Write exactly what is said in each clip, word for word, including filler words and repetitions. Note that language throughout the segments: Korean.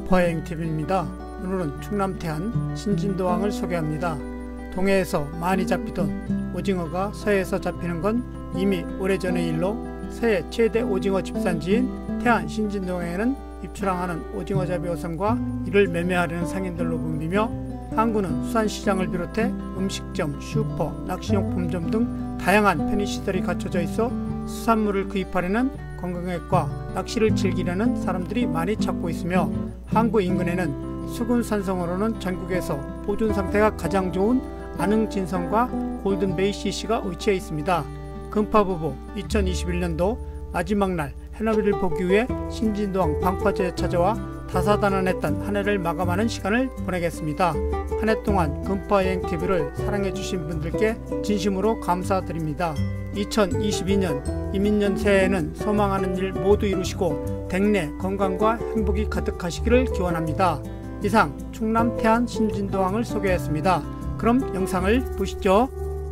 금파여행티비입니다. 오늘은 충남 태안 신진도항을 소개합니다. 동해에서 많이 잡히던 오징어가 서해에서 잡히는 건 이미 오래전의 일로 서해 최대 오징어 집산지인 태안 신진도항에는 입출항하는 오징어잡이 어선과 이를 매매하려는 상인들로 붐비며 항구는 수산시장을 비롯해 음식점, 슈퍼, 낚시용품점 등 다양한 편의시설이 갖춰져 있어 수산물을 구입하려는 관광객과 낚시를 즐기려는 사람들이 많이 찾고 있으며 항구 인근에는 수군 산성어로는 전국에서 보존 상태가 가장 좋은 안흥진성과 골든베이 씨씨가 위치해 있습니다. 금파부부 이천이십일 년도 마지막 날 해넘이를 보기 위해 신진도항 방파제에 찾아와 다사다난했던 한 해를 마감하는 시간을 보내겠습니다. 한 해 동안 금파여행티비를 사랑해주신 분들께 진심으로 감사드립니다. 이천이십이 년 이민년 새해에는 소망하는 일 모두 이루시고 댁내 건강과 행복이 가득하시기를 기원합니다. 이상 충남 태안 신진도항을 소개했습니다. 그럼 영상을 보시죠.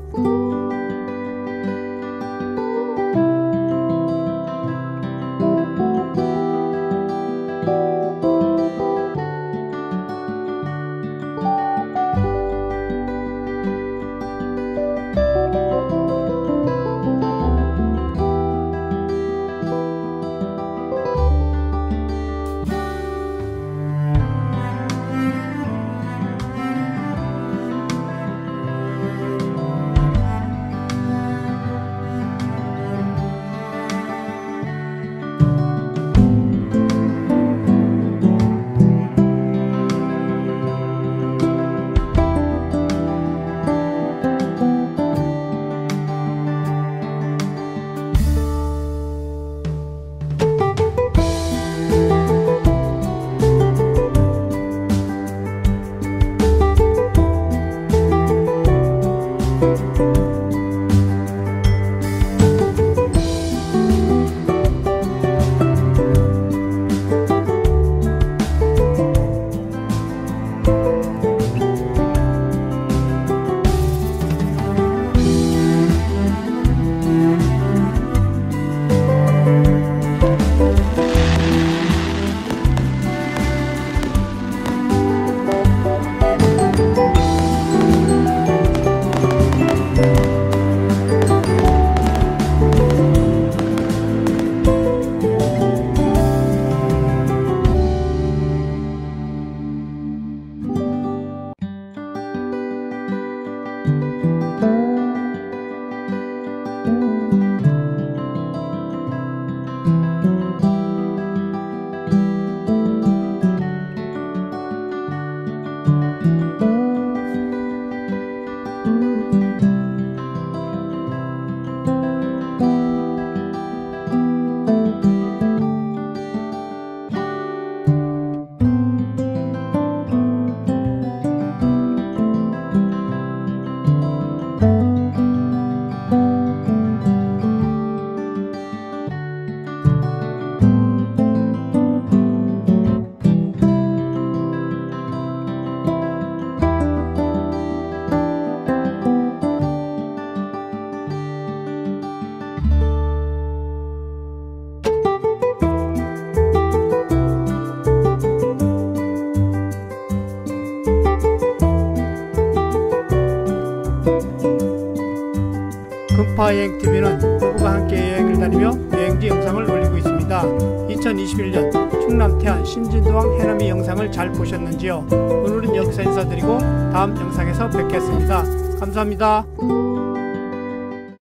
금파여행티비는 부부가 함께 여행을 다니며 여행지 영상을 올리고 있습니다. 이천이십일 년 충남 태안 신진도항 해넘이 영상을 잘 보셨는지요? 오늘은 여기서 인사드리고 다음 영상에서 뵙겠습니다. 감사합니다.